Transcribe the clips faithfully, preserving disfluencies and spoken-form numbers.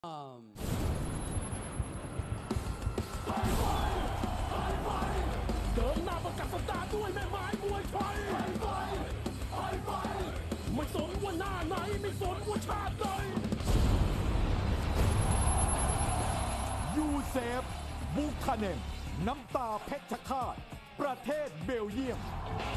เดินหน้าประกาศสัปดาห์ด้วยแม่ไม้มวยไทยไม่สนว่าหน้าไหนไม่สนว่าชาติใดยูเซฟบูคาเนมน้ำตาเพชรฆาตประเทศเบลเยียม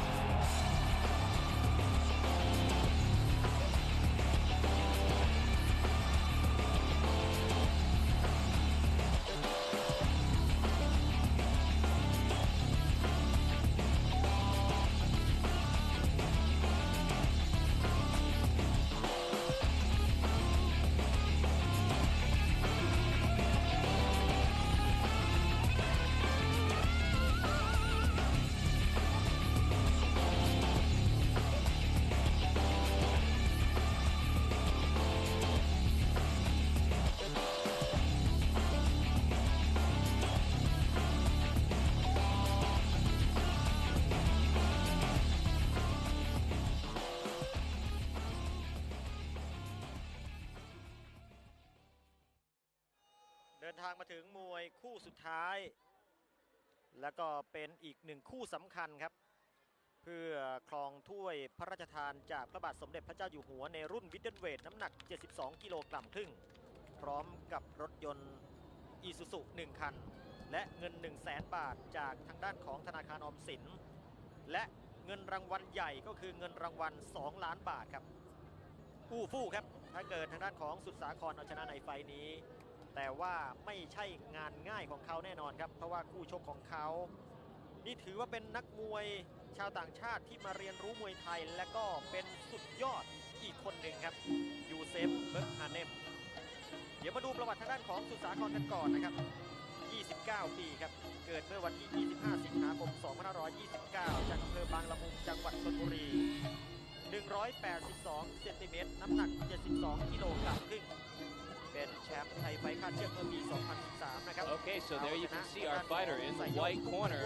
เดินทางมาถึงมวยคู่สุดท้ายแล้วก็เป็นอีกหนึ่งคู่สำคัญครับเพื่อครองถ้วยพระราชทานจากพระบาทสมเด็จพระเจ้าอยู่หัวในรุ่นมิดเดิลเวทน้ำหนักเจ็ดสิบสองกิโลกรัมครึ่งพร้อมกับรถยนต์อีซูซุหนึ่งคันและเงิน หนึ่งแสน บาทจากทางด้านของธนาคารออมสินและเงินรางวัลใหญ่ก็คือเงินรางวัลสองล้านบาทครับอู้ฟู่ครับถ้าเกิดทางด้านของสุดสาครเอาชนะในไฟนี้แต่ว่าไม่ใช่งานง่ายของเขาแน่นอนครับเพราะว่าคู่ชกของเขานี่ถือว่าเป็นนักมวยชาวต่างชาติที่มาเรียนรู้มวยไทยและก็เป็นสุดยอดอีกคนหนึ่งครับยูเซฟเบิร์กฮาเนมเดี๋ยวมาดูประวัติทางด้านของสุดสาครกันก่อนนะครับยี่สิบเก้าปีครับเกิดเมื่อวันที่ยี่สิบห้าสิงหาคมสองพันห้าร้อยยี่สิบเก้าจากอำเภอบางละมุงจังหวัดชลบุรีหนึ่งร้อยแปดสิบสองเซนติเมตรน้ำหนักเจ็ดสิบสองกิโลกรัมครึ่งเป็นแชมป์ไทยไฟท์คาดเชือกเมื่อปีสองพันสิบสามนะครับ Okay, so there you can see our fighter in the white corner.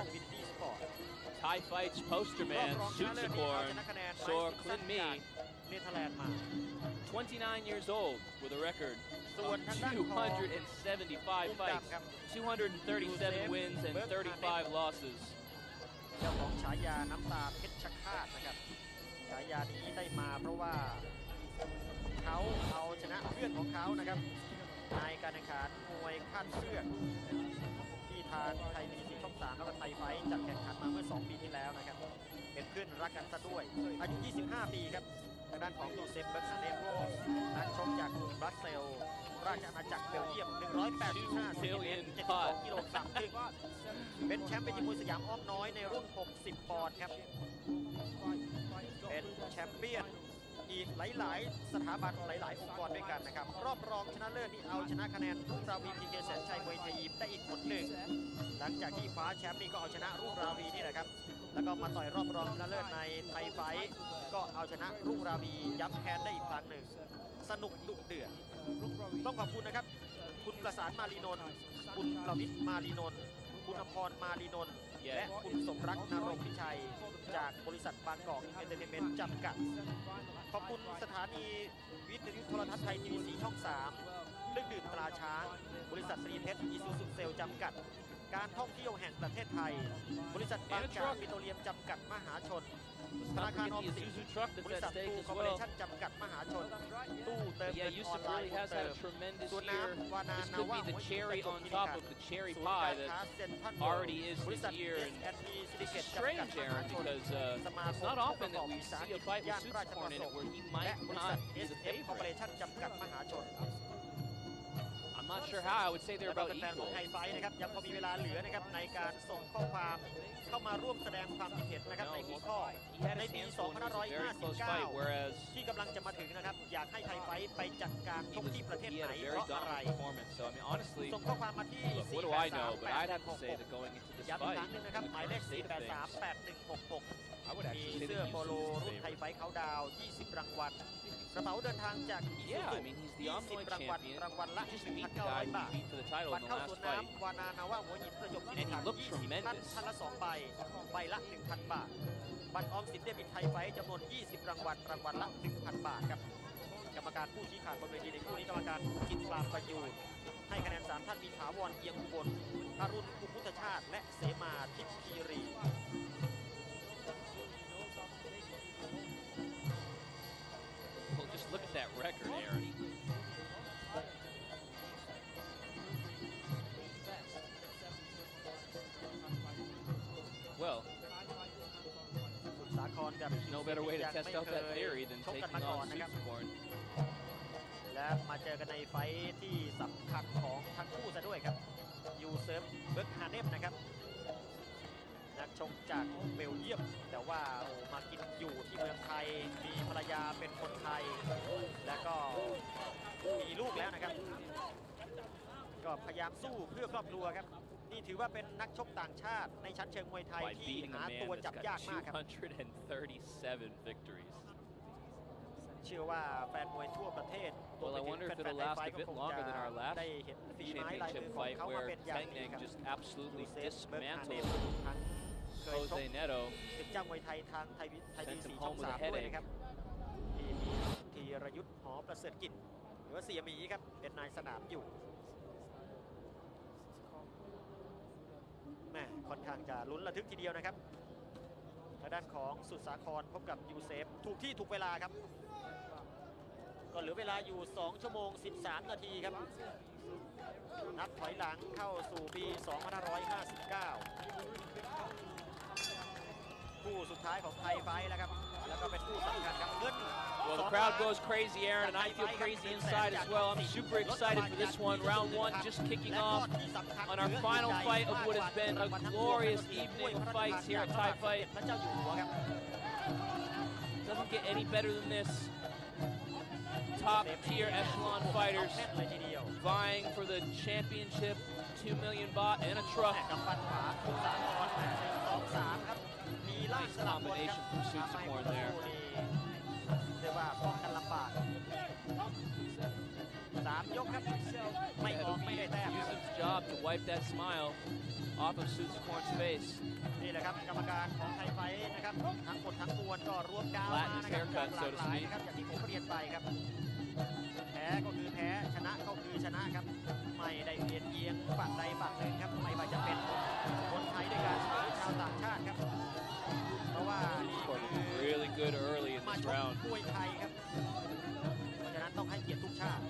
Thai Fights poster man, Sootsakorn, Sor Klin Mee, เนเธอร์แลนด์มา twenty-nine years old with a record of two hundred seventy-five fights, two hundred thirty-seven wins and thirty-five losses. เจ้าของฉายาน้ำตาเพชรฆาตนะครับฉายานี้ได้มาเพราะว่าเขาเอาชนะเพื่อนของเขานะครับในการแข่งขันมวยขั้นเชือกที่ทางไทยพีบีซีช่องสามแล้วก็ไทยไฟท์จัดแข่งขันมาเมื่อสองปีที่แล้วนะครับเป็นเพื่อนรักกันซะด้วยอายุยี่สิบห้าปีครับทางด้านของยูเซฟเบิร์กฮาเนมนักชกจากกรุงบรัสเซลส์ราชอาณาจักรเบลเยียมหนึ่งร้อยแปดสิบห้าเซนติเมตรเจ็ดสิบสองกิโลกรัมครึ่งเป็นแชมป์เป็นยิมมวยสยามอ้อมน้อยในรุ่นหกสิบปอนด์ครับเป็นแชมเปี้ยนอีกหลายๆสถาบันหลายๆองค์กรด้วยกันนะครับรอบรองชนะเลิศนี่เอาชนะคะแนนรุ่งราวีพีเคแสนชัยมวยไทยยิมได้อีกผลหนึ่งหลังจากที่คว้าแชมป์นี่ก็เอาชนะรุ่งราวีนี่แหละครับแล้วก็มาต่อยรอบรองชนะเลิศในไทยไฟท์ก็เอาชนะรุ่งราวีย้ำแค้นได้อีกครั้งหนึ่งสนุกดุเดือดต้องขอบคุณนะครับคุณประสานมารีนนท์คุณประวิทย์มารีนนท์คุณอภรมารีนนท์และคุณสมรักนรงค์พิชัยจากบริษัทบางกอกเอนเตอร์เทนเมนต์จำกัดขอบคุณสถานีวิทยุโทรทัศน์ไทยทีวีสีช่องสามเครื่องดื่มตราช้างบริษัทสรีเพชรอีซูซุเซลจำกัดการท่องเที่ยวแห่งประเทศไทยบริษัทบางจากปิโตรเลียมจำกัดมหาชนธนาคารออมสินบริษัทตู้คอร์ปอเรชั่นจำกัดมหาชนตู้เติมเงินออนไลน์เติมส่วนน้ำวานานาว่าหัวหินประจวบคีรีขันธ์ศูนย์การค้าเซ็นทรัลเวิลด์บริษัทเอสแอนด์พีซิลิเกตจำกัดมหาชนสมาคมผู้ประกอบวิสาหกิจย่านราชประสงค์และบริษัท เอส เอฟ คอร์ปอเรชั่นจำกัดมหาชน I'm not sure how I would say they're about equal. แฟนของไทยไฟท์นะครับยังพอมีเวลาเหลือนะครับในการส่งข้อความเข้ามาร่วมแสดงความคิดเห็นนะครับในหัวข้อในปีสองพันห้าร้อยห้าสิบเก้าที่กำลังจะมาถึงนะครับอยากให้ไทยไฟท์ไปจัดการชกที่ประเทศไหนเพราะอะไรส่งข้อความมาที่สี่ แปด สาม แปด หนึ่ง หก หกย้ำอีกครั้งหนึ่งนะครับหมายเลขสี่ แปด สาม แปด หนึ่ง หก หกมีเสื้อโปโลรุ่นไทยไฟท์เขาดาวยี่สิบรางวัลกระเป๋าเดินทางจากอีซูซุยี่สิบรางวัลรางวัลละ หนึ่งพันเก้าร้อย บาทบัตรเข้าสวนน้ำวานานาว่าหัวหินประจวบคีรีขันธ์ยี่สิบท่านท่านละสองใบใบละ หนึ่งพัน บาทบัตรออมสินเดบิตไทยไฟท์จำนวนยี่สิบรางวัลรางวัลละ หนึ่งพัน บาทครับกรรมรมการผู้ชี้ขาดบนเวทีในคู่นี้กรรมการกิตปราบประยูรให้คะแนนสามท่านมีถาวรเอียงอุบลอรุณกุพุทธชาติและเสมาทิพย์คีรี Well, just look at that record, Aaron. Well, สุดสาครกับ there's no better way to test out that theory than ชกกัน taking มาก่อน on นะครับ Suzukorn. และมาเจอกันในไฟท์ที่สำคัญของทั้งคู่ซะด้วยครับยูเซฟเบิร์กฮาเนมนะครับนักชกจากเบลเยียมแต่ว่าโอ้มากินอยู่ที่เมืองไทยมีภรรยาเป็นคนไทยแล้วก็มีลูกแล้วนะครับก็พยายามสู้เพื่อครอบครัวครับนี่ถือว่าเป็นนักชกต่างชาติในชั้นเชิงมวยไทย By ที่ beating หา a ตัว man จับ that's ยาก got มากครับ two hundred thirty-seven victories. เชื่อว่าแฟนมวยทั่วประเทศ Well, I wonder if it'll last a bit longer than our last ได้เห็นฝีไม้ลายมื championship อของ fight เขามา where เป็นอย่างดี Teng ครับ Neng just absolutely ยูเซฟเบิร์กฮาเนม dismantled ทั้งเคยชก Jose Neto. เป็นเจ้ามวยไทยทางไทยวิไทยวี Sent สี him ช่อง home with สาม a headache ด้วยนะครับที่มีธีรยุทธ์หอประเสริฐกิจหรือว่าเสียหมีครับเป็นนายสนามอยู่แม่ค่อนข้างจะลุ้นระทึกทีเดียวนะครับทางด้านของสุดสาครพบกับยูเซฟถูกที่ถูกเวลาครับก็เหลือเวลาอยู่สองชั่วโมงสิบสามนาทีครับนับถอยหลังเข้าสู่ปีสองพันห้าร้อยห้าสิบเก้าคู่สุดท้ายของไทยไฟท์แล้วครับแล้วก็เป็นคู่สำคัญครับเงิน Well, the crowd goes crazy, Aaron, and I feel crazy inside as well. I'm super excited for this one. Round one just kicking off on our final fight of what has been a glorious evening of fights here at Thai Fight. พระเจ้าอยู่หัวครับ Doesn't get any better than this. Top tier echelon fighters แน่นเลยทีเดียว vying for the championship, two million baht and a truck. กำปั้นขวาคุณสามคนหนึ่งสองสามครับมีล่างสลับบนครับ Combination from Suzukorn there. เรียกว่าป้องกันลำบากสามยกครับไม่ออกไม่ได้แต้ม Yusuf's job to wipe that smile off of Suzukorn's face. นี่แหละครับกรรมการของไทยไฟท์นะครับทั้งหมดทั้งมวลก็รวมดาวมานะครับจากหลากหลายนะครับอย่างที่ผมเรียนไปครับแพ้ก็คือแพ้ชนะก็คือชนะครับไม่ได้เปลี่ยนเอียงฝั่งใดฝั่งหนึ่งครับไม่ว่าจะเป็นคนไทยด้วยกันหรือชาวต่างชาติครับเพราะว่านี่คือ Really good early in มา this ชก round. มวยไทยครับเพราะฉะนั้นต้องให้เกียรติทุกชาติ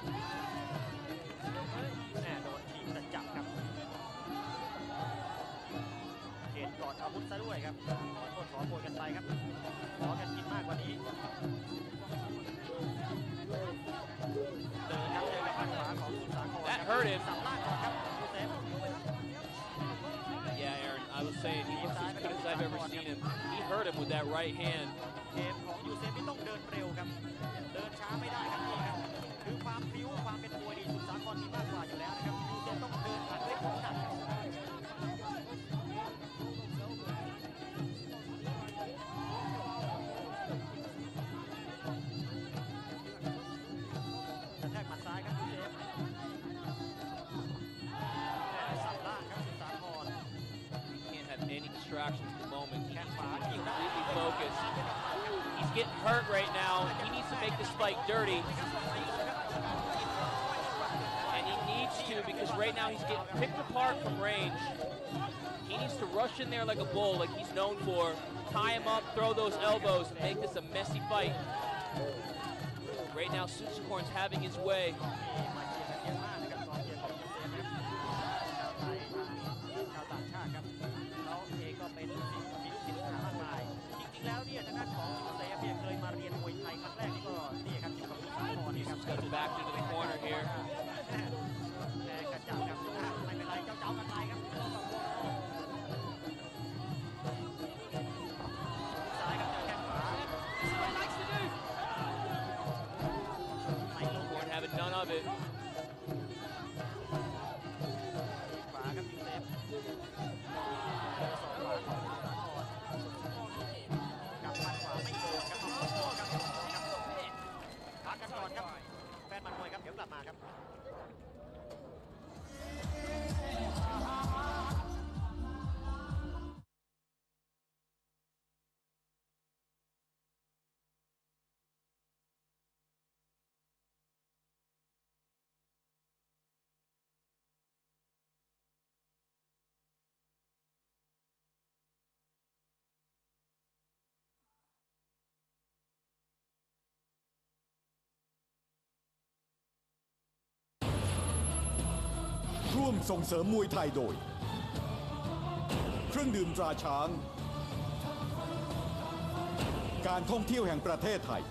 แน่โดนทีมจะจับครับเห็นกอดอาวุธซะด้วยครับขอโทษขอโพยกันไปครับขอกันกินมากกว่านี้เดินครับเจอกับปันขวาของสุดสาคร That hurt him. สับล่างก่อนครับยูเซฟ Yeah, Aaron, I was saying he looks as good as I've ever seen him. He hurt him with that right hand. เกมของยูเซฟไม่ต้องเดินเร็วครับเดินช้าไม่ได้ครับนี่ครับคือความพริ้วความเป็นมวยดีสุดสาครมีมากกว่าอยู่แล้วนะครับยูเซฟต้องเดินผ่านด้วยของหนักครับกระแทกหมัดซ้ายครับยูเซฟสับล่างครับสุดสาคร Can't have any distractions at the moment. He แข้ง needs ขวา to be ถีบได้ completely focused. He's getting hurt right now. He needs to make this fight dirty. And he needs to because right now he's getting picked apart from range. He needs to rush in there like a bull, like he's known for. Tie him up, throw those elbows, and make this a messy fight. Right now, Suzukorn's having his way. มาเชียร์กันเยอะมากนะครับกองเชียร์ของยูเซฟนะครับชาวไทยชาวต่างชาติครับเขาเองก็เป็นลูกศิษย์มีลูกศิษย์มากมายจริงๆแล้วเนี่ยทางด้านของยูเซฟเนี่ยเคยมาเรียนมวยไทยครั้งแรกนี่ก็นี่ครับอยู่กับสุดสาครนี่ครับ He's got it back into the corner here. แดงกระจับครับไม่เป็นไรเจ้าเจ้ากันไปครับซ้ายครับเจอแข้งขวาไม่ลง Suzukorn having none of it. ขวาครับยูเซฟเจอสองขวาของสุดสาครกับหมัดขวาไม่โดนครับเอาโต้ครับพักกันก่อนครับแฟนมันมวยครับเดี๋ยวกลับมาครับวมส่งเสริมมวยไทยโดย เครื่องดื่มตราช้าง การท่องเที่ยวแห่งประเทศไทย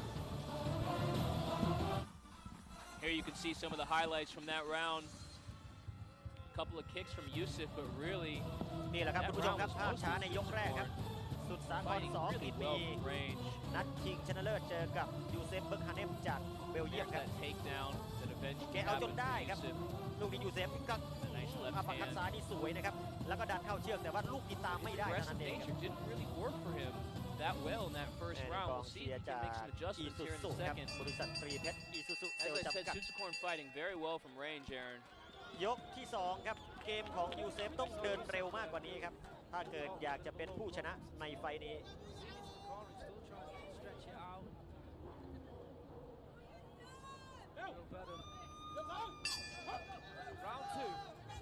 Here you can see some of the highlights from that round. A couple of kicks from Yusuf, but really นี่แหละครับคุณผู้ชมครับภาพช้าในยกแรกครับ สุดสาคร fighting สอง really กินมี well from range. นัดชิงชนะเลิศเจอกับยูเซฟเบิร์กฮาเนมจากเบลเยียม There's ครับ that takedown that eventually แกเอาจน happened ได้ to ครับ Yusuf. ลูกนี้ยูเซฟก็ Nice อัป left คัด hand. ซ้ายนี่สวยนะครับ แล้วก็ดันเข้าเชือกแต่ว่าลูกนี้ตามไม่ได้เท่านั้ Aggressive นเองครับ nature didn't really work for him that well in that first แม่ round. กอง We'll see เชีย if ร์ he จา can ก make some อี adjustments ซู here in ซุ the ครับ second. บริษัทตรีเพชรอีซูซุเซล As I จำ said, กัด Sutsukorn fighting very well from range, Aaron. ยกที่สองครับเกมของยูเซฟต้องเดินเร็วมากกว่านี้ครับถ้าเกิดอยากจะเป็นผู้ชนะในไฟล์นี้ Round two.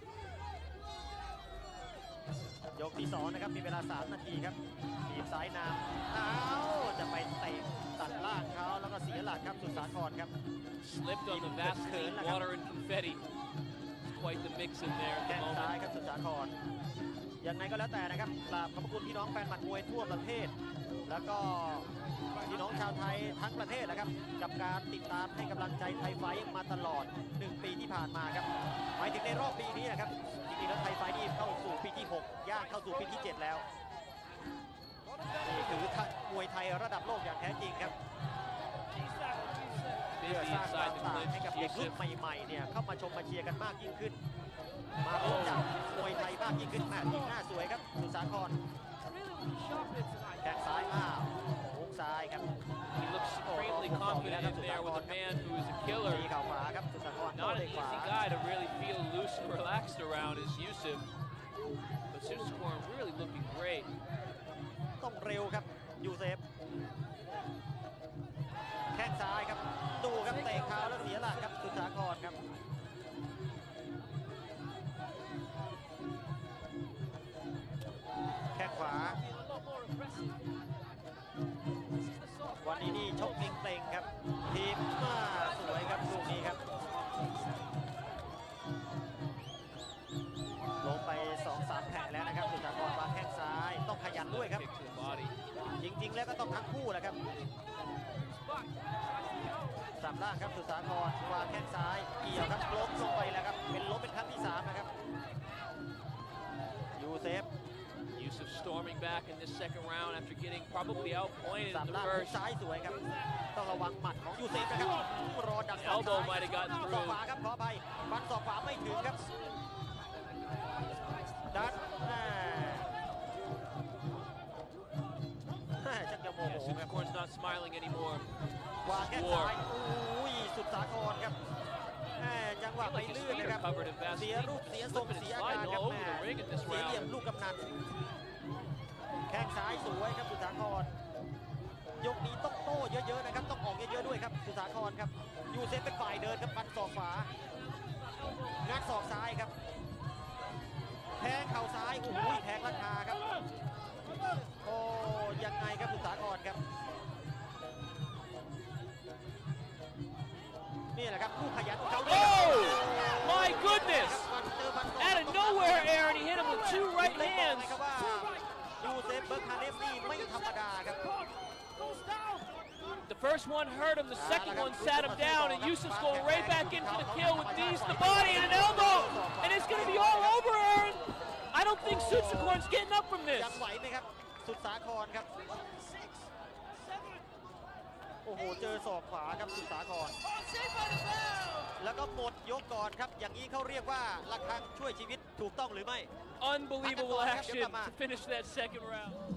ยกที่สองนะครับมีเวลาสามนาทีครับทีบซ้ายนำอ้าวจะไปเตะตัดล่างเขาแล้วก็เสียหลักครับสุดสาครครับ Slipped on the Vaseline, water and confetti. It's quite the mix in there แข้ at ง the ซ้าย moment. ครับสุดสาครยังไงก็แล้วแต่นะครับกราบขอบพระคุณพี่น้องแฟนหมัดมวยทั่วประเทศ แล้วก็พี่น้องชาวไทยทั้งประเทศนะครับกับการติดตามให้กำลังใจไทยไฟท์มาตลอดหนึ่งปีที่ผ่านมาครับหมายถึงในรอบปีนี้นะครับจริงๆแล้วไทยไฟท์นี่เข้าสู่ปีที่หกย่างเข้าสู่ปีที่เจ็ดแล้วนี่คือมวยไทยระดับโลกอย่างแท้จริงครับเพื่อ Busy สร้างความ inside the ต่างให้กับ clinch. เด็กรุ่น Yusuf ใหม่ๆเนี่ยเข้ามาชมมาเชียร์กันมากยิ่งขึ้น มารู้จักมวยไทยมากยิ่งขึ้นแม่ทีมหน้าสวยครับสุสาคร แข้งซ้ายอ้าวฮุกซ้ายครับ He looks supremely confident in there with a man who is a ตี killer. เข่าขวาครับสุสาครโต้ Not an ด้วยขวา easy guy to really feel loose and relaxed around is Yusuf. But Sutsukorn really looking great. ต้องเร็วครับยูเซฟแข้งซ้ายครับดูครับเตะขาแล้วเสียหลักครับสุสาครครับแข้งขวาวันนี้นี่ชกเกร็งๆครับทีมมาสวยครับลูกนี้ครับลงไป สองสาม แผลแล้วนะครับสุสาครวางแข้งซ้ายต้องขยันด้วยครับ Kick to the body. จริงๆแล้วก็ต้องทั้งคู่แหละครับสามล่างครับสุสาครวางแข้งซ้ายเกี่ยวครับล้มลงไปแล้วครับเป็นล้มเป็นครั้งที่สามนะครับยูเซฟ Yusuf storming back in this second round after getting probably outpointed สาม in the ล่าง first. ซ้ายสวยครับต้องระวังหมัดของยูเซฟนะครับรอดัก Elbow might have gotten ศอก through. ขวาครับขออภัยฟันศอกขวาไม่ถึงครับดันแม่แม่ชักจะโม Yeah, โหครับ Sutsukorn's not smiling anymore. วางแข้งซ้ายอุ้ยสุดสาครครับแม่จังหวะไปลื่นนะครับเสียรูปเสียทรงเสียอาการครับแม่เสียเหลี่ยมลูกกำนันแข้งซ้ายสวยครับสุสาครยกนี้ต้องโต้เยอะๆนะครับต้องออกเยอะๆด้วยครับสุสาครครับยูเซฟเป็นฝ่ายเดินครับฟันศอกขวางัดศอกซ้ายครับแทงเข่าซ้ายโอ้โหแทงราคาครับโอ้ยังไงครับสุสาครครับนี่แหละครับลูกขยันของเขา Oh! My goodness! Out of nowhere, Aaron, he hit him with two right hands. ยูเซฟเบิร์กฮาเนมนี่ไม่ธรรมดาครับ The first one hurt him, the second one sat him down, and Yusuf's going right back in for the kill with knees to the body and an elbow, and it's going to be all over, Aaron. I don't think Sutsukorn's getting up from this. ยังไหวไหมครับสุดสาครครับโอ้โหเจอศอกขวาครับสุดสาครแล้วก็หมดยกก่อนครับอย่างนี้เขาเรียกว่าระฆังช่วยชีวิตถูกต้องหรือไม่ Unbelievable action to finish that second round.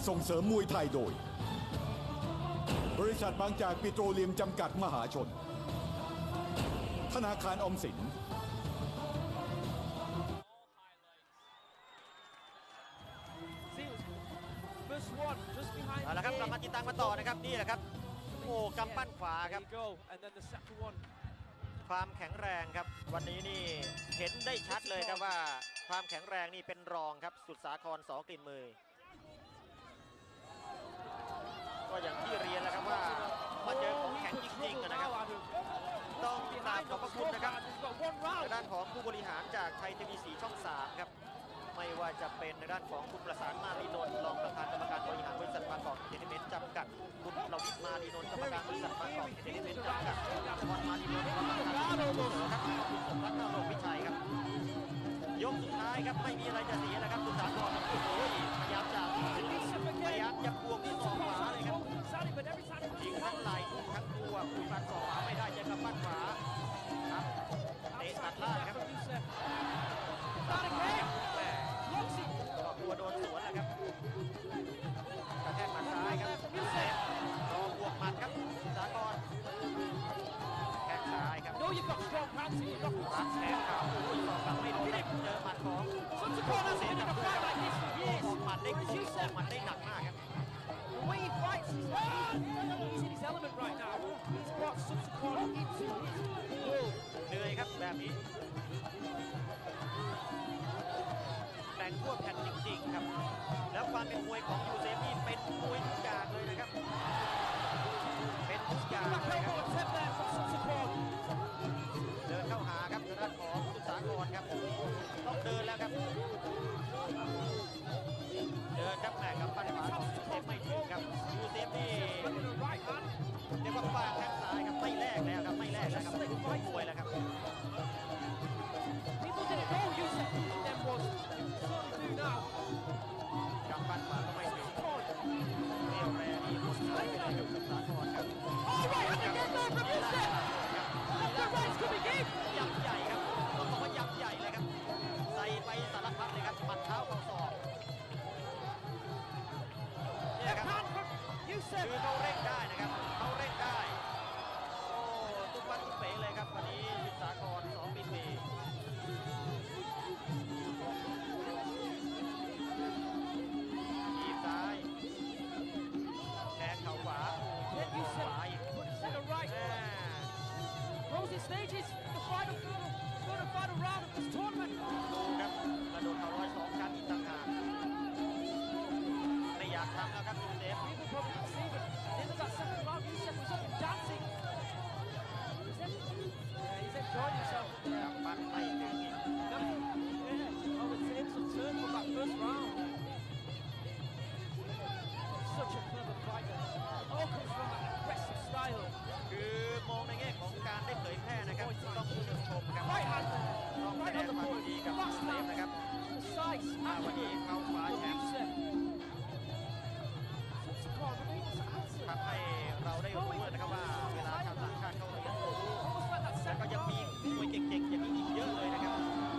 ส่งเสริมมวยไทยโดย บริษัทบางจากปิโตรเลียมจำกัดมหาชน ธนาคารออมสิน First one, just behind เอาละครับกลับมาติดตามกันต่อนะครับนี่แหละครับโอ้กำปั้นขวาครับ There you go, and then the second one. ความแข็งแรงครับวันนี้นี่เห็นได้ชัดเลยครับว่าความแข็งแรงนี่เป็นรองครับสุดสาครสอกลิ่นมือก็อย่างที่เรียนแล้วครับว่ามาเจอของแข็งจริงๆนะครับต้องกราบขอบพระคุณนะครับในด้านของผู้บริหารจากไทยทีวีสีช่องสามครับไม่ว่าจะเป็นในด้านของคุณประสานมารีนนท์รองประธานกรรมการบริหารบริษัทบางกอกเอนเตอร์เทนเมนต์จำกัดคุณเราวิทย์มารีนนท์กรรมการบริษัทบางกอกเอนเตอร์เทนเมนต์จำกัดพรมารีนนท์รองประธานบริษัทครับคุณสมรักนรงค์วิชัยครับยกสุดท้ายครับไม่มีอะไรจะเสียแล้วครับสุดสาครโอ้โหพยายามจะพยายามจะบวกที่ศอกขวาเลยครับยิงทั้งไหล่ทั้งตัวคุยฟันศอกขวาไม่ได้เจอกับปั้นขวาครับเตะตัดล่างครับตัดขวาแหม่ก็กลัวโดนสวนแหละครับกระแทกหมัดซ้ายครับยูเซฟรอบวกหมัดครับสากรแข้งซ้ายครับ No, you've got strong hands and you've got รัดแขนขาโอ้ยสอกกลับไม่โดนครับเจอหมัดของ such a ยู corner เซฟ in ครับ a fight like this for อ years. อกหมัดได้คม Whereas อ Yusuf, อกหมัดได้หนักมากครับ the way he fights, he's, he's in his element right now. He's brought such a corner into his world. เหนื่อยครับแบบนี้แบ่งทั่วแผ่นจริงๆครับแล้วความเป็นมวยของยูเซฟนี่เป็นมวยทุกอย่างเลยนะครับเป็นทุกอย่าง Back เลยครับ elbow attempt there from Subsequent. เดินเข้าหาครับทางด้านของสุดสาครครับต้องเดินแล้วครับเดินครับแม่กับปั้นขวาของยูเซฟไม่ถึงครับยูเซฟนี่ With the right hand. เรียกว่าฟาดแข้งซ้ายครับไม่แลกแล้วครับไม่แลกแล้วครับมวยแล้วครับ People didn't know Yusuf then was. Certainly do now. กับปั้นขวาก็ไม่ถึงเรียวแรงนี่หมดท้ายไปเลยกับสุดสาครครับ Oh, right hand again there from Yusuf. The right's coming in. ยำใหญ่ครับต้องบอกว่ายำใหญ่เลยครับใส่ไปสารพัดเลยครับหมัดเท้าเข่าศอกเนี่ย Left ครับ hand from คือ Yusuf. เขาเร่งได้นะครับเขาเร่งได้โอ้ตุ้มปั้นตุ้มเป๋เลยครับวันนี้สุดสาครสองปีปีทีบซ้ายแทงเข่าขวา Then ข Yusuf วาอีก puts to the right. แม่ Closing stages, the final, third and final round of this tournament. ดูครับกระโดดเข่าร้อยสองชั้นอีกต่างหากไม่อยากทำแล้วครับยูเซฟ People probably didn't see, but at the end of that second round, Yusuf was up and dancing. He's, en- yeah, he's enjoying himself up ค there. รับปั้นไม่ถึงอีก Yeah, oh, the tables have turned from that first round. Such a clever fighter. All comes from that aggressive style. คือมองในแง่ของการได้เผยแพร่นะครับต้องชื่นชมครับ Right hand, ต้องแส right ด on ง the ความ point. ดีกับ Last เซฟ round, นะครับ precise, อ่าวันนี้ accurate เขาคว้า from แชมป์ Yusuf. Subsequent, but he was answering. ทำให้เราได้รู้นะครับว่าเวลาชาวต่างชาติเขาเรียนรู้ Almost like that แล้วก็ second ยังมี round. มวยเก่งๆอย่างนี้อีกเยอะเลยนะครับ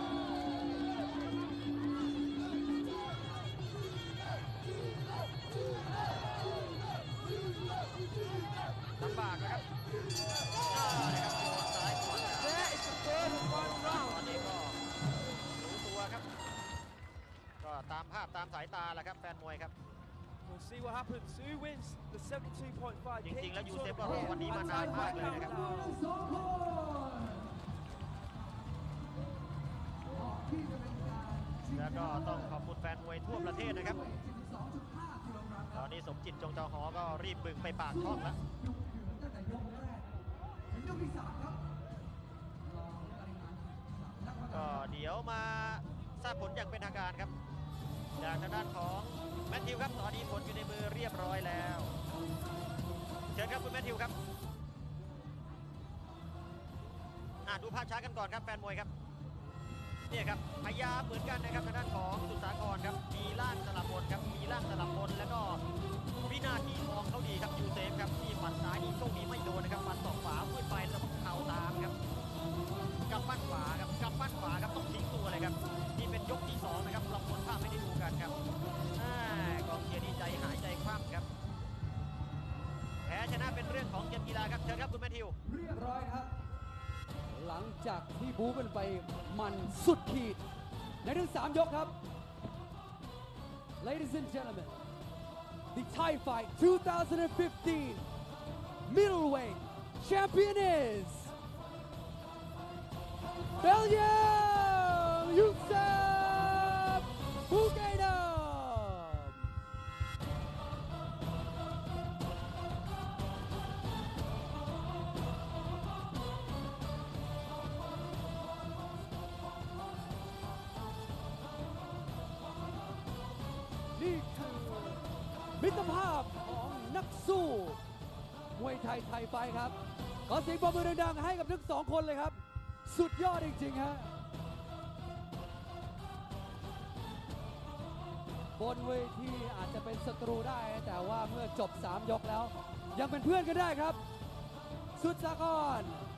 ลำบากนะครับอ่านะครับโยนซ้ายขวา There is the third and final ต round. อนนี้ก็รู้ตัวครับก็ตามภาพตามสายตาแหละครับแฟนมวยครับ We'll see what happens. Who wins the seventy-two point five จริงๆ แล้ว K G ยูเซฟก็ tournament? รอวันนี้มานานมากเลยนะครับ แล้วก็ต้องขอบคุณแฟนมวยทั่วประเทศนะครับ ตอนนี้สมจิตจงจอหอก็รีบบึงไปปากช่องแล้ว ก็เดี๋ยวมาทราบผลอย่างเป็นทางการครับ จากทางด้านของแมทธิวครับ ตอนนี้ผลอยู่ในมือเรียบร้อยแล้ว เชิญครับคุณแมทธิวครับ อ่ะดูภาพช้ากันก่อนครับแฟนมวยครับ เนี่ยครับพยายามเหมือนกันนะครับทางด้านของสุดสาครครับมีล่างสลับบนครับมีล่างสลับบนแล้วก็วินาทีทองเขาดีครับยูเซฟครับที่หมัดซ้ายนี่โชคดีไม่โดนนะครับหมัดศอกขวาพุ่งไปแล้วก็เข่าตามครับกำปั้นขวาครับกำปั้นขวาครับต้องทิ้งตัวเลยครับนี่เป็นยกที่สองนะครับเราคนภาพไม่ได้ดูกันครับอ่ากองเชียร์ดีใจหายวเรียบร้อยครับ หลังจากที่บู๊กันไปมันสุดขีดในทั้งสามยกครับ Ladies and gentlemen the Thai Fight twenty fifteen middleweight champion is Belgium Youssef Bougainamนี่คือมิตรภาพของนักสู้มวยไทยไทยไฟท์ครับ ขอเสียงปรบมือดังๆให้กับทั้งสองคนเลยครับ สุดยอดจริงๆฮะบนเวทีอาจจะเป็นศัตรูได้ แต่ว่าเมื่อจบสามยกแล้ว ยังเป็นเพื่อนกันได้ครับ สุดสากร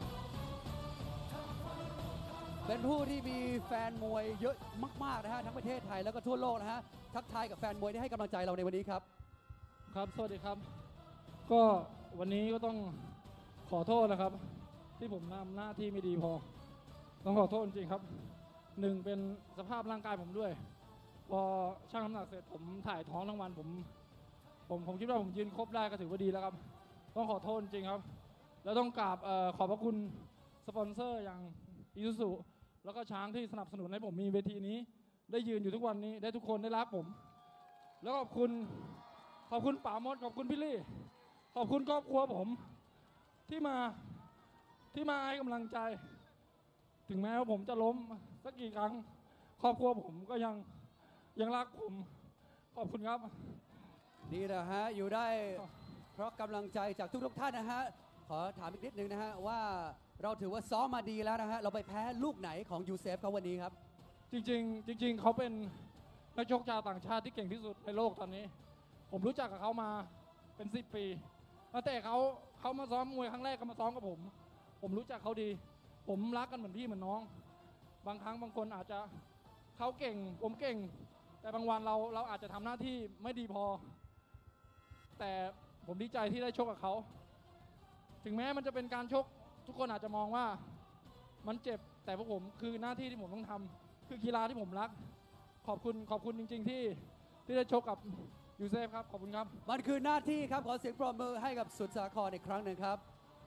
เป็นผู้ที่มีแฟนมวยเยอะมากๆนะฮะทั้งประเทศไทยแล้วก็ทั่วโลกนะฮะทักทายกับแฟนมวยที่ให้กำลังใจเราในวันนี้ครับครับสวัสดีครับ ก็วันนี้ก็ต้องขอโทษนะครับ ที่ผมทำหน้าที่ไม่ดีพอ ต้องขอโทษจริงๆครับหนึ่งเป็นสภาพร่างกายผมด้วย พอชั่งน้ำหนักเสร็จผมถ่ายท้องทั้งวันผมผมผมคิดว่าผมยืนครบได้ก็ถือว่าดีแล้วครับ ต้องขอโทษจริงครับ แล้วต้องกราบขอบพระคุณสปอนเซอร์อย่างอิซูซุแล้วก็ช้างที่สนับสนุนให้ผมมีเวทีนี้ได้ยืนอยู่ทุกวันนี้ได้ทุกคนได้รับผม แล้วขอบคุณขอบคุณป๋ามดขอบคุณพี่ลี่ขอบคุณครอบครัวผมที่มาที่มาให้กำลังใจ ถึงแม้ว่าผมจะล้มสักกี่ครั้งครอบครัวผมก็ยังยังรักผมขอบคุณครับนี่นะฮะอยู่ได้เพราะกำลังใจจากทุกๆท่านนะฮะขอถามอีกนิดนึงนะฮะว่าเราถือว่าซ้อมมาดีแล้วนะฮะเราไปแพ้ลูกไหนของยูเซฟเขาวันนี้ครับจริงๆจริงๆเขาเป็นนักชกชาวต่างชาติที่เก่งที่สุดในโลกตอนนี้ ผมรู้จักกับเขามาเป็นสิบปีตั้งแต่เขาเขามาซ้อมมวยครั้งแรกเขามาซ้อมกับผม ผมรู้จักเขาดี ผมรักกันเหมือนพี่เหมือนน้อง บางครั้งบางคนอาจจะเขาเก่งผมเก่ง แต่บางวันเราเราอาจจะทำหน้าที่ไม่ดีพอ แต่ผมดีใจที่ได้ชกกับเขา ถึงแม้มันจะเป็นการชกทุกคนอาจจะมองว่ามันเจ็บแต่พวกผมคือหน้าที่ที่ผมต้องทำคือกีฬาที่ผมรัก ขอบคุณขอบคุณจริงๆที่ที่ได้ชกกับยูเซฟครับขอบคุณครับมันคือหน้าที่ครับขอเสียงปรบมือให้กับสุดสาครอีกครั้งหนึ่งครับ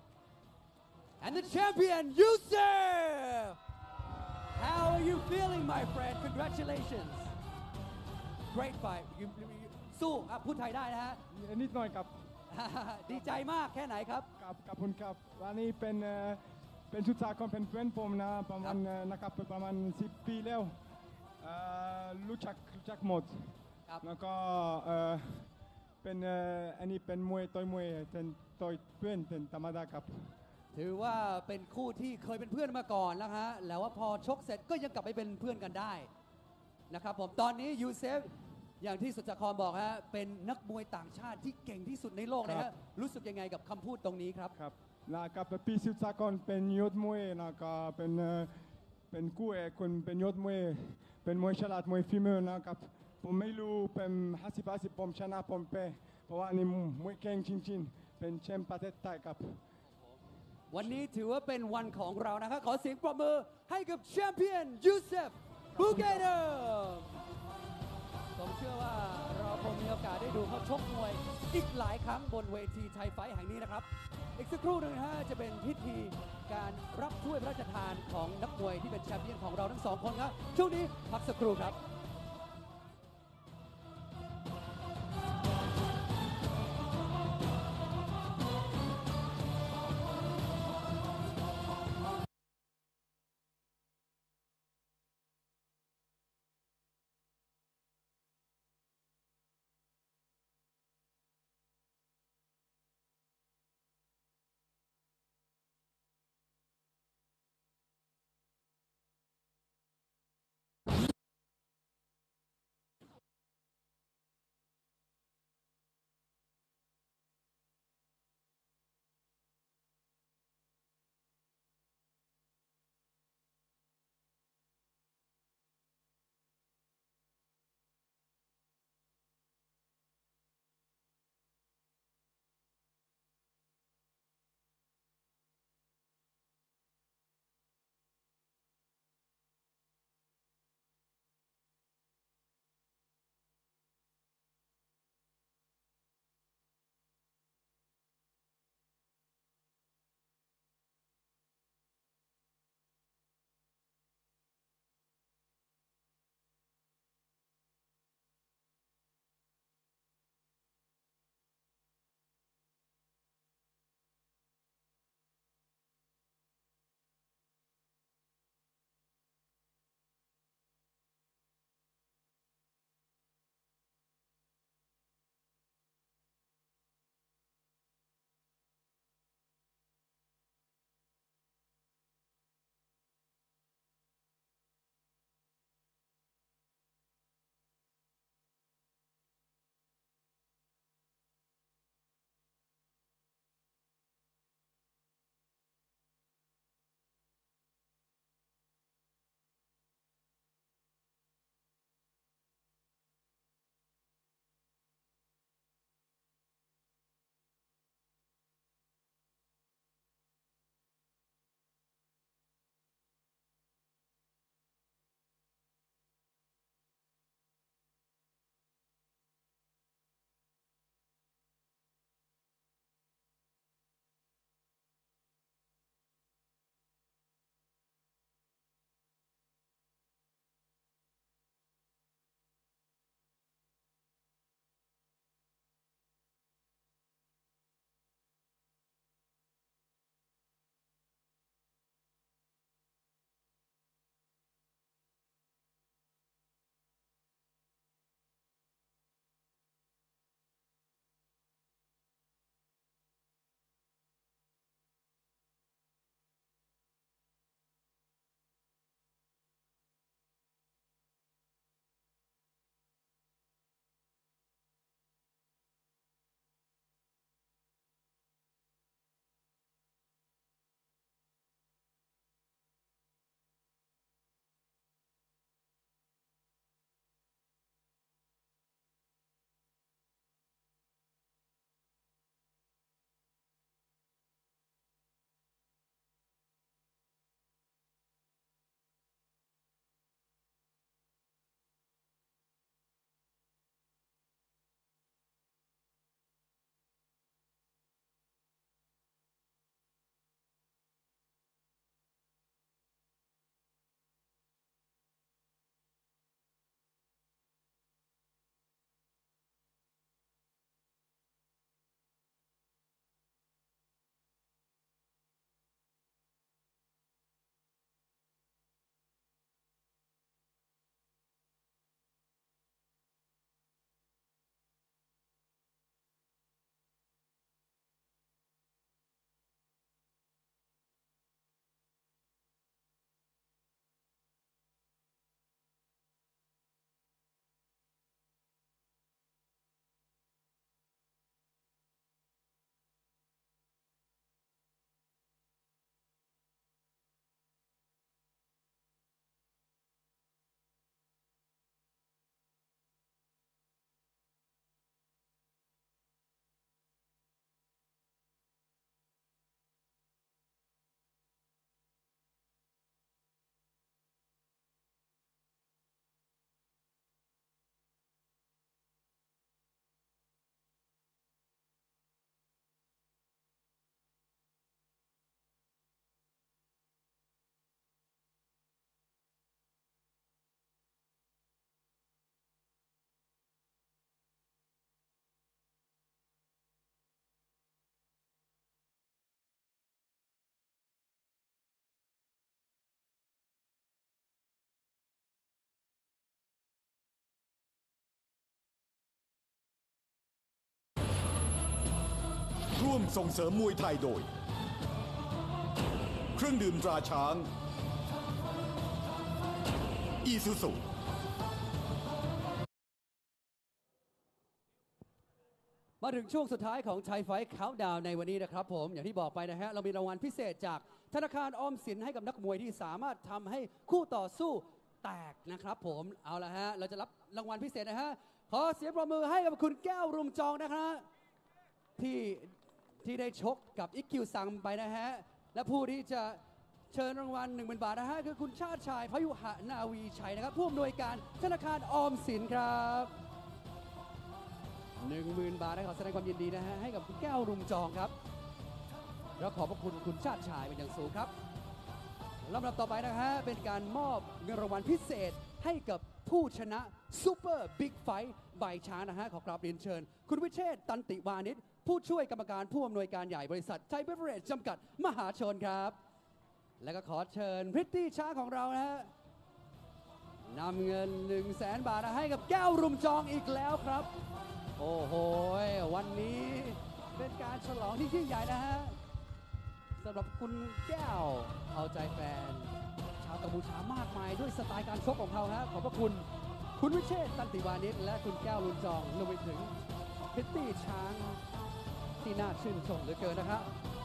and the champion Youssef how are you feeling my friend congratulations great fight you, you, สู้อ่ะพูดไทยได้นะฮะนิดหน่อยครับดีใจมากแค่ไหนครับครับขอบคุณครับวันนี้เป็นเอ่อเป็นชุดสากลเป็นเพื่อนผมนะประมาณเอ่อนะครับประมาณสิบปีแล้วเอ่อรู้จักรู้จักหมดครับแล้วก็เอ่อเป็นเอ่ออันนี้เป็นมวยต่อยมวยเป็นต่อยเพื่อนเป็นธรรมดาครับถือว่าเป็นคู่ที่เคยเป็นเพื่อนมาก่อนแล้วฮะแล้วว่าพอชกเสร็จก็ยังกลับไปเป็นเพื่อนกันได้นะครับผมตอนนี้ยูเซฟอย่างที่สุดสาครบอกฮะเป็นนักมวยต่างชาติที่เก่งที่สุดในโลกนะครัฮะบรู้สึกยังไงกับคำพูดตรงนี้ครับครับแล้วก็ปีสุดสากลเป็นยศมวยแล้วก็เป็นเอ่อเป็นคู่เอกคนเป็นยศมวยเป็นมวยฉลาดมวยฝีมือนะครับผมไม่รู้เป็นห้าสิบห้าสิบผมชนะผมแพ้เพราะว่านี่มวยเก่งจริงๆเป็นแชมป์ประเทศไทยครับวันนี้ถือว่าเป็นวันของเรานะครับขอเสียงปรบมือให้กับแชมเปี้ยนยูเซฟบูเกเดอร์ผมเชื่อว่าเราคงมีโอกาสได้ดูเขาชกมวยอีกหลายครั้งบนเวทีไทยไฟท์แห่งนี้นะครับ อีกสักครู่หนึ่งนะฮะจะเป็นพิธีการรับถ้วยพระราชทานของนักมวยที่เป็นแชมเปี้ยนของเราทั้งสองคนครับช่วงนี้พักสักครู่ครับส่งเสริมมวยไทยโดย เครื่องดื่มตราช้างอีซูซูมาถึงช่วงสุดท้ายของไทยไฟท์เคาท์ดาวน์ในวันนี้นะครับผมอย่างที่บอกไปนะฮะเรามีรางวัลพิเศษจากธนาคารออมสินให้กับนักมวยที่สามารถทำให้คู่ต่อสู้แตกนะครับผมเอาละฮะเราจะรับรางวัลพิเศษนะฮะขอเสียงปรบมือให้กับคุณแก้วรุมจองนะฮะที่ที่ได้ชกกับอิกคิวซังไปนะฮะและผู้ที่จะเชิญรางวัลหนึ่งหมื่นบาทนะฮะคือคุณชาติชายพยุหนาวีชัยนะครับผู้อำนวยการธนาคารออมสินครับหนึ่งหมื่นบาทนะขอแสดงความยินดีนะฮะให้กับคุณแก้วรุมจองครับแล้วขอบพระคุณคุณชาติชายเป็นอย่างสูงครับลำดับต่อไปนะฮะเป็นการมอบเงินรางวัลพิเศษให้กับผู้ชนะซูเปอร์บิ๊กไฟท์ใบช้างนะฮะขอกราบเรียนเชิญคุณวิเชษฐ์ตันติวานิชผู้ช่วยกรรมการผู้อำนวยการใหญ่บริษัทไทยเบเวอเรจจำกัดมหาชนครับและก็ขอเชิญพริตตี้ช้างของเรานะฮะนำเงิน1 0 0 0 0แสนบาทให้กับแก้วรุมจองอีกแล้วครับโอ้โหวันนี้เป็นการฉลองที่ยิ่งใหญ่นะฮะสำหรับคุณแก้วเอาใจแฟนชาวกัมพูชามากมายด้วยสไตล์การชกของเขาฮะขอบพระคุณคุณวิเชษฐ์ตันติวานิชและคุณแก้วรุมจองรวมไปถึงพิตตี้ช้างที่น่าชื่นชมเหลือเกินนะครับ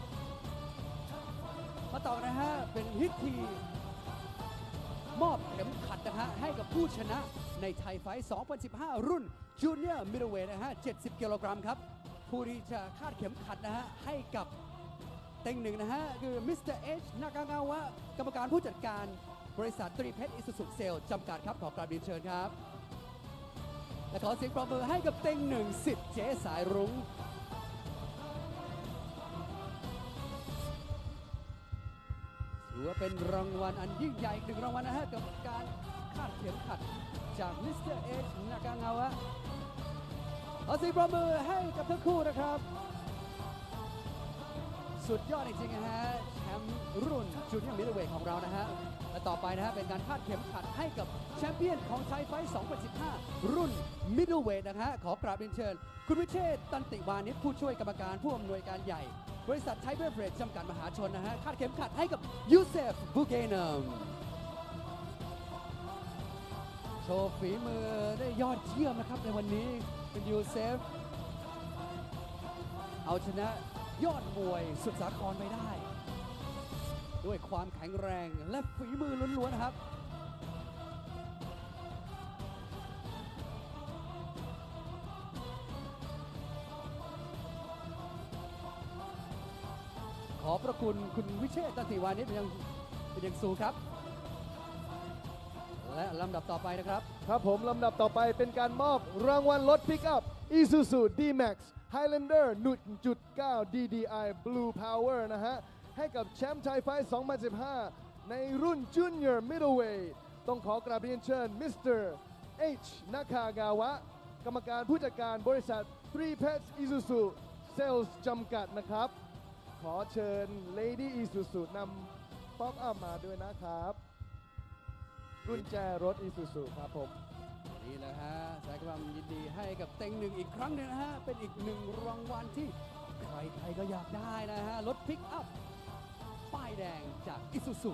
มาต่อนะฮะเป็นพิธีมอบเข็มขัดนะฮะให้กับผู้ชนะในไทยไฟท์ สองพันสิบห้า รุ่นจูเนียร์มิดเดิลเวทนะฮะ เจ็ดสิบ กิโลกรัมครับผู้ที่จะคาดเข็มขัดนะฮะให้กับเต็งหนึ่งนะฮะคือมิสเตอร์เอชนากางาวะกรรมการผู้จัดการบริษัทตรีเพชรอิสุสุเซลจำกัดครับขอกราบเรียนเชิญครับและขอเสียงปรบมือให้กับเต็งหนึ่งสิทธิ์เจ๊สายรุ้งถือว่าเป็นรางวัลอันยิ่งใหญ่หนึ่งรางวัลนะฮะกับการคาดเข็มขัดจากมิสเตอร์เอชนากางาวะขอเสียงปรบมือให้กับทั้งคู่นะครับสุดยอดจริงๆนะฮะแชมป์รุ่นจูเนียร์มิดเดิลเวทของเรานะฮะและต่อไปนะฮะเป็นการคาดเข็มขัดให้กับแชมเปี้ยนของไทยไฟท์ สองพันสิบห้า รุ่นมิดเดิลเวทนะฮะขอกราบเรียนเชิญคุณวิเชษฐ์ตันติวานิชผู้ช่วยกรรมการผู้อำนวยการใหญ่บริษัทไทยเบเวอเรจจำกัดมหาชนนะฮะคาดเข็มขัดให้กับยูเซฟบูเกนัมโชว์ฝีมือได้ยอดเยี่ยมนะครับในวันนี้เป็นยูเซฟเอาชนะยอดมวยสุดสาครไปได้ด้วยความแข็งแรงและฝีมือล้วนๆนะครับขอประคุณคุณวิเชษฐ์ตันติวานิชเป็นอย่างเป็นอย่างสูงครับและลำดับต่อไปนะครับครับผมลำดับต่อไปเป็นการมอบรางวัลรถปิกอัพ Isuzu D-Max Highlander หนึ่งจุดเก้า ดี ดี ไอ Blue Power นะฮะให้กับแชมป์ไทยไฟท์ สองพันสิบห้า ในรุ่น Junior Middleweight ต้องขอกราบเรียนเชิญมิสเตอร์เอชนากางาวะกรรมการผู้จัดการบริษัท Three Pets Isuzu Sales จำกัดนะครับขอเชิญ Lady Isuzu นำป๊อปอัพมาด้วยนะครับกุญแจรถ Isuzu ครับผมนี่แหละฮะแสดงความยินดีให้กับเต็งหนึ่งอีกครั้งหนึ่งนะฮะเป็นอีกหนึ่งรางวัลที่ใครๆก็อยากได้นะฮะรถพิกอัพป้ายแดงจาก Isuzu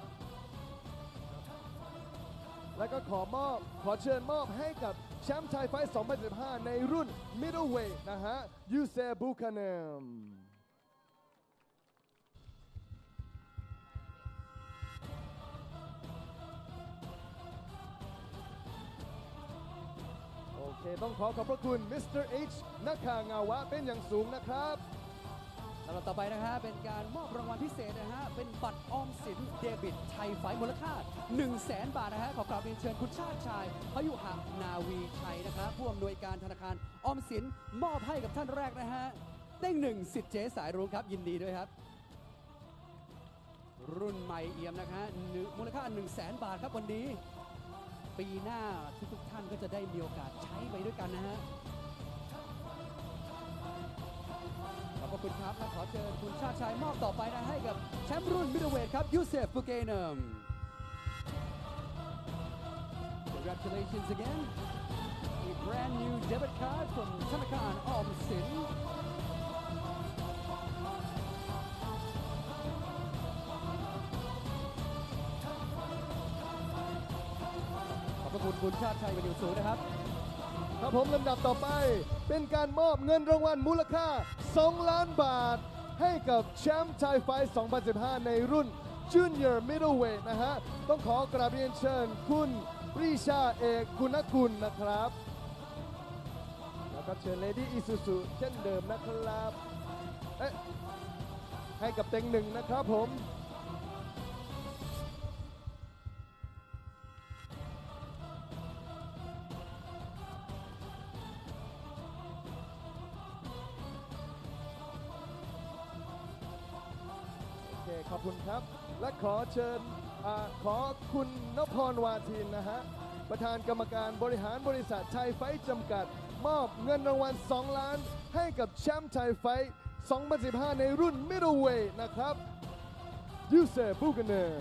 แล้วก็ขอมอบขอเชิญมอบให้กับแชมป์ไทยไฟท์ สองพันสิบห้า ในรุ่น Middleweight นะฮะยูเซฟบูคาเนมโอเคต้องขอขอบพระคุณมิสเตอร์เอชนากางาวะเป็นอย่างสูงนะครับลำดับต่อไปนะฮะเป็นการมอบรางวัลพิเศษนะฮะเป็นบัตรออมสินเดบิตไทยไฟท์มูลค่า หนึ่งแสน บาทนะฮะขอกราบเรียนเชิญคุณชาติชายพยุหนาวีชัยนะครับผู้อำนวยการธนาคารออมสินมอบให้กับท่านแรกนะฮะเต้งหนึ่งสิทธิ์เจ๊สายรุ้งครับยินดีด้วยครับรุ่นใหม่เอี่ยมนะฮะมูลค่า หนึ่งแสน บาทครับวันนี้ปีหน้าทุกๆท่านก็จะได้มีโอกาสใช้ไปด้วยกันนะฮะขอบคุณครับและขอเชิญคุณชาติชายมอบต่อไปนะให้กับแชมป์รุ่นมิดเดิลเวทครับยูเซฟบูเกนัม Congratulations again a brand new debit card from ธนาคารออมสินคุณคุณชาติชัยเป็นอยู่สูงนะครับครับผมลำดับต่อไปเป็นการมอบเงินรางวัลมูลค่า สอง ล้านบาท ให้กับแชมป์ไทยไฟท์ สองพันสิบห้า ในรุ่น Junior Middleweight นะฮะ ต้องขอกราบเรียนเชิญคุณปรีชาเอกกุณกุลนะครับ แล้วก็เชิญเลดี้อิซูซุเช่นเดิมนะครับเอ๊ะให้กับเต็งหนึ่งนะครับผม โอเค ขอบคุณครับ และขอเชิญอาขอคุณนพรวาทินนะฮะ ประธานกรรมการบริหารบริษัทไทยไฟท์จำกัด มอบเงินรางวัล สอง ล้าน ให้กับแชมป์ไทยไฟท์ สองพันสิบห้า ในรุ่น Middleweight นะครับยูเซฟบูกเนอร์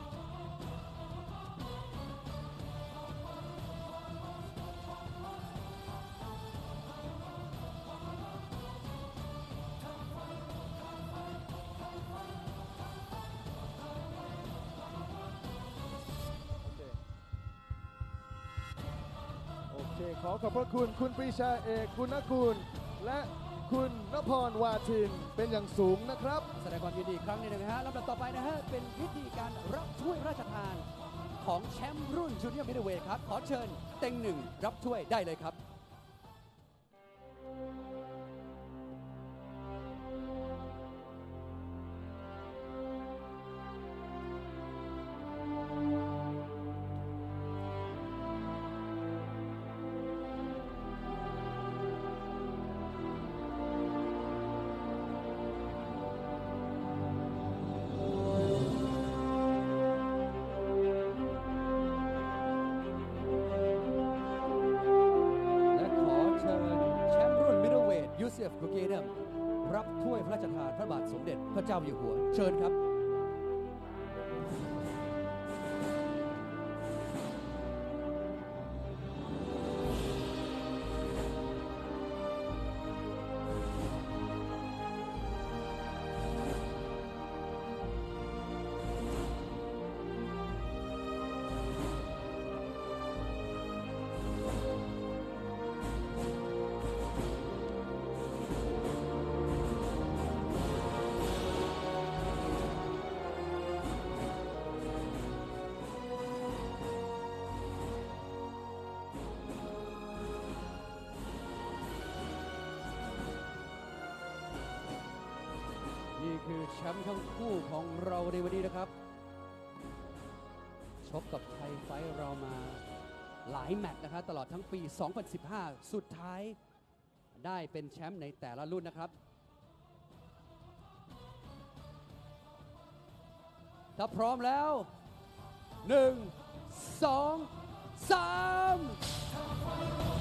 โอเค ขอขอบพระคุณคุณปรีชาเอกกุณกุลและคุณนพรวาทินเป็นอย่างสูงนะครับแสดงความยินดีอีกครั้งหนึงนะฮะลำดับต่อไปนะฮะเป็นพิธีการรับถ้วยพระราชทานของแชมป์รุ่นจูเนียร์มิดเดิลเวทครับ ขอเชิญเต็งหนึ่งรับถ้วยได้เลยครับ และขอเชิญแชมป์รุ่นมิดเดิลเวทยูเซฟบูเกเดมรับถ้วยพระราชทานพระบาทสมเด็จพระเจ้าอยู่หัว เชิญครับ นี่คือแชมป์ทั้งคู่ของเราในวันนี้นะครับ ชกกับไทยไฟท์เรามาหลายแมตช์นะครับตลอดทั้งปี สองพันสิบห้า สุดท้ายได้เป็นแชมป์ในแต่ละรุ่นนะครับ ถ้าพร้อมแล้ว หนึ่ง สอง สาม